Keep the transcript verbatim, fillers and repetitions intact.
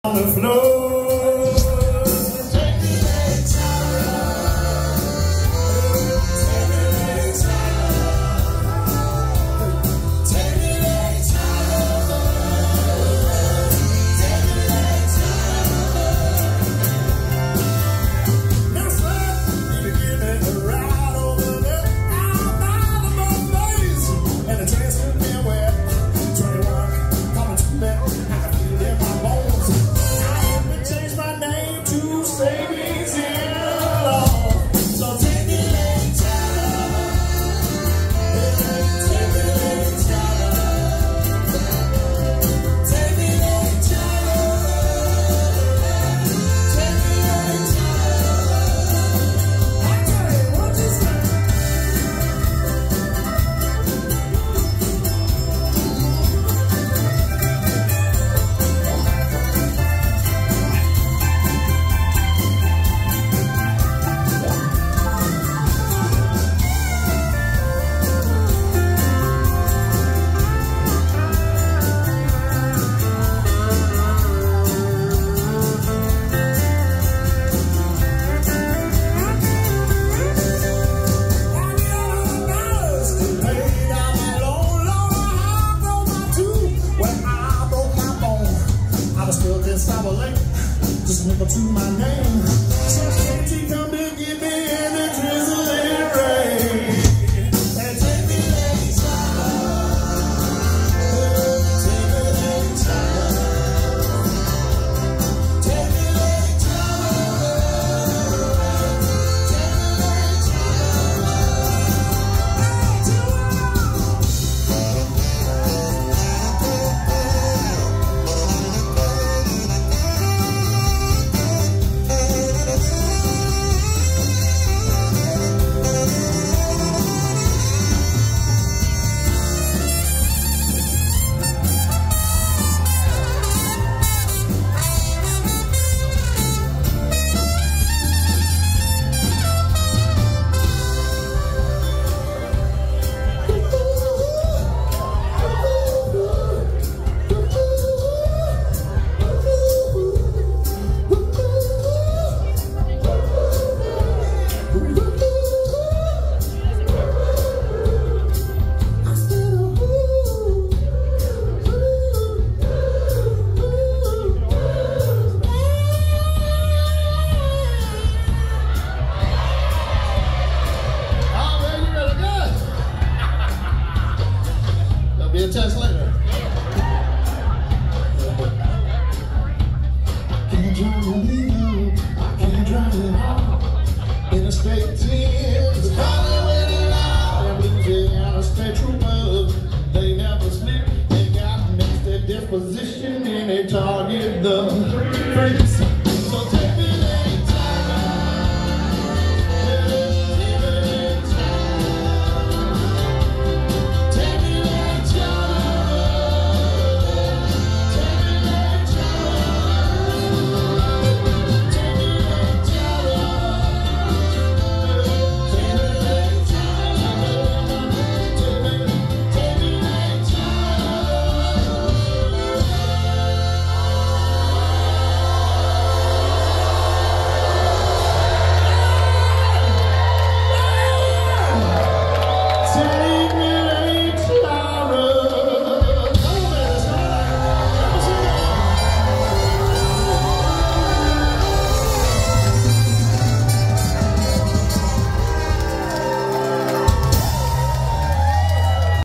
On the floor. Just remember to my name. Just can't come to get me in the drizzling rain. And take me anytime. Take me anytime. Take me anytime. Be a test later. Can't drive it legal, can't drive it hard. In a straight ten, it's Hollywood allowed. And we got a state troopers, they never sleep. They got mixed their disposition and they target the freaks.